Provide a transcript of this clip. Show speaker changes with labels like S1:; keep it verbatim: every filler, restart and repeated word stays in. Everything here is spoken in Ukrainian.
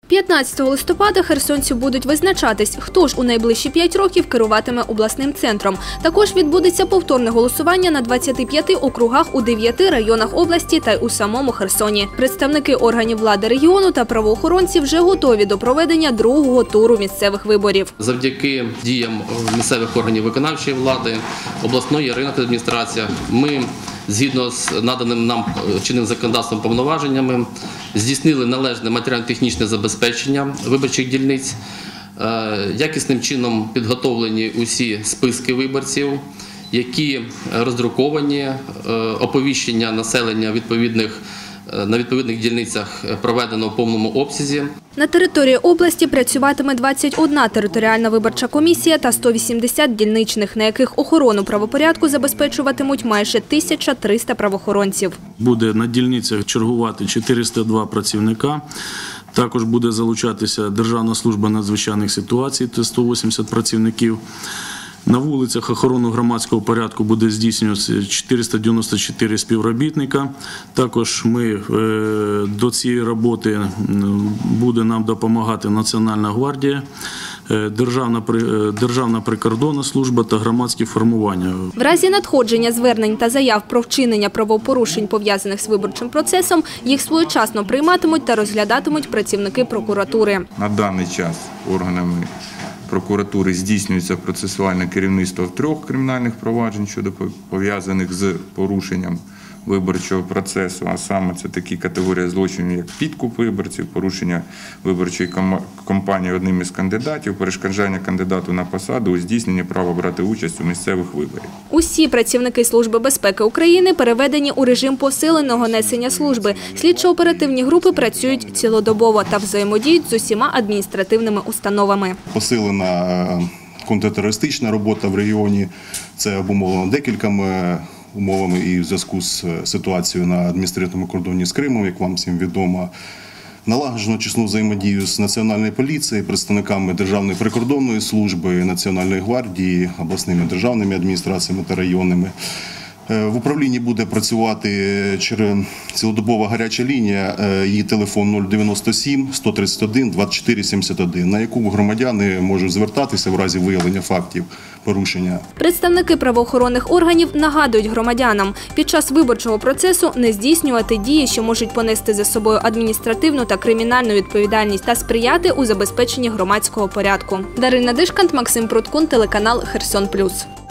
S1: п'ятнадцятого листопада херсонці будуть визначатись, хто ж у найближчі п'ять років керуватиме обласним центром. Також відбудеться повторне голосування на двадцяти п'яти округах у дев'яти районах області та й у самому Херсоні. Представники органів влади регіону та правоохоронці вже готові до проведення другого туру місцевих виборів.
S2: Завдяки діям місцевих органів виконавчої влади, обласної районної адміністрації, ми згідно з наданим нам чинним законодавством повноваженнями здійснили належне матеріально-технічне забезпечення виборчих дільниць, якісним чином підготовлені усі списки виборців, які роздруковані, оповіщення населення відповідних на відповідних дільницях проведено в повному обсязі.
S1: На території області працюватиме двадцять одна територіальна виборча комісія та сто вісімдесят дільничних, на яких охорону правопорядку забезпечуватимуть майже тисяча триста правоохоронців.
S3: Буде на дільницях чергувати чотириста два працівника. Також буде залучатися Державна служба надзвичайних ситуацій – сто вісімдесят працівників. На вулицях охорону громадського порядку буде здійснюватися чотириста дев'яносто чотири співробітника. Також ми до цієї роботи буде нам допомагати Національна гвардія, Державна, Державна прикордонна служба та громадські формування.
S1: В разі надходження звернень та заяв про вчинення правопорушень, пов'язаних з виборчим процесом, їх своєчасно прийматимуть та розглядатимуть працівники прокуратури.
S4: На даний час органами прокуратури здійснюється процесуальне керівництво в трьох кримінальних проваджень щодо пов'язаних з порушенням виборчого процесу, а саме це такі категорії злочинів, як підкуп виборців, порушення виборчої кампанії одним із кандидатів, перешкоджання кандидату на посаду у здійсненні права брати участь у місцевих виборах.
S1: Усі працівники Служби безпеки України переведені у режим посиленого несення служби. Слідчо-оперативні групи працюють цілодобово та взаємодіють з усіма адміністративними установами.
S5: Посилена контртерористична робота в регіоні – це обумовлено декількома умовами і в зв'язку з ситуацією на адміністративному кордоні з Кримом, як вам всім відомо. Налагоджено чесну взаємодію з Національною поліцією, представниками Державної прикордонної служби, Національної гвардії, обласними державними адміністраціями та районними. В управлінні буде працювати цілодобова гаряча лінія, її телефон нуль дев'яносто сім сто тридцять один двадцять чотири сімдесят один, на яку громадяни можуть звертатися в разі виявлення фактів порушення.
S1: Представники правоохоронних органів нагадують громадянам, під час виборчого процесу не здійснювати дії, що можуть понести за собою адміністративну та кримінальну відповідальність та сприяти у забезпеченні громадського порядку. Дарина Дишкант, Максим Пруткун, телеканал Херсон Плюс.